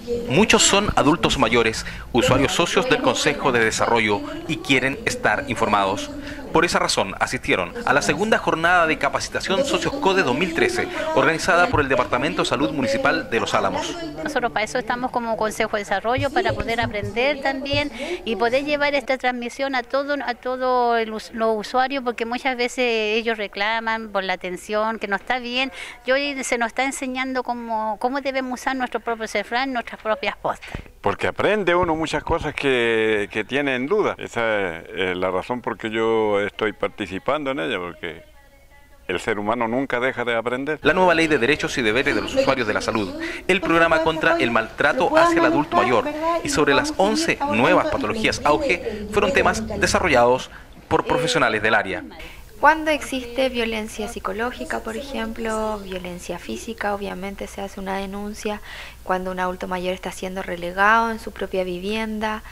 Muchos son adultos mayores, usuarios socios del Consejo de Desarrollo y quieren estar informados. Por esa razón asistieron a la segunda jornada de capacitación Socios CODE 2013, organizada por el Departamento de Salud Municipal de Los Álamos. Nosotros para eso estamos como Consejo de Desarrollo, para poder aprender también y poder llevar esta transmisión a todos los usuarios, porque muchas veces ellos reclaman por la atención, que no está bien. Y hoy se nos está enseñando cómo debemos usar nuestro propio cefrán, nuestras propias postas. Porque aprende uno muchas cosas que tiene en duda. Esa es la razón por que yo estoy participando en ella, porque el ser humano nunca deja de aprender. La nueva Ley de Derechos y Deberes de los Usuarios de la Salud, el programa contra el maltrato hacia el adulto mayor y sobre las 11 nuevas patologías auge fueron temas desarrollados por profesionales del área. Cuando existe violencia psicológica, por ejemplo, violencia física, obviamente se hace una denuncia. Cuando un adulto mayor está siendo relegado en su propia vivienda,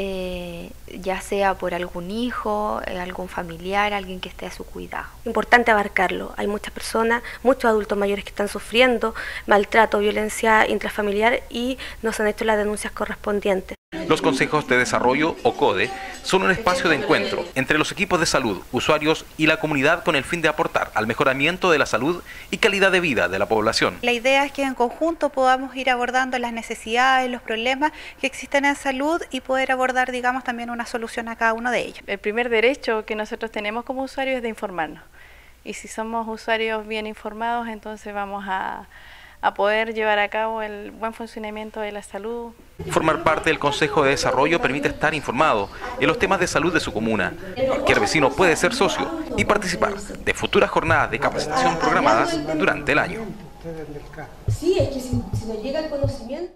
ya sea por algún hijo, algún familiar, alguien que esté a su cuidado. Importante abarcarlo. Hay muchas personas, muchos adultos mayores que están sufriendo maltrato, violencia intrafamiliar y no se han hecho las denuncias correspondientes. Los consejos de desarrollo o CODE son un espacio de encuentro entre los equipos de salud, usuarios y la comunidad con el fin de aportar al mejoramiento de la salud y calidad de vida de la población. La idea es que en conjunto podamos ir abordando las necesidades, los problemas que existen en salud y poder abordar, digamos, también una solución a cada uno de ellos. El primer derecho que nosotros tenemos como usuarios es de informarnos. Y si somos usuarios bien informados, entonces vamos a poder llevar a cabo el buen funcionamiento de la salud. Formar parte del Consejo de Desarrollo permite estar informado en los temas de salud de su comuna. Cualquier vecino puede ser socio y participar de futuras jornadas de capacitación programadas durante el año. Sí, es que si nos llega el conocimiento...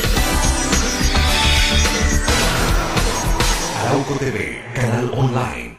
Arauco TV, canal online.